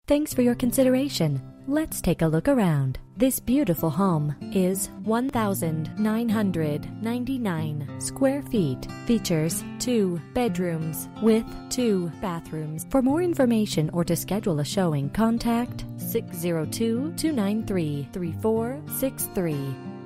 Thanks for your consideration. Let's take a look around. This beautiful home is 1,999 square feet. Features 2 bedrooms with 2 bathrooms. For more information or to schedule a showing, contact 602-293-3463.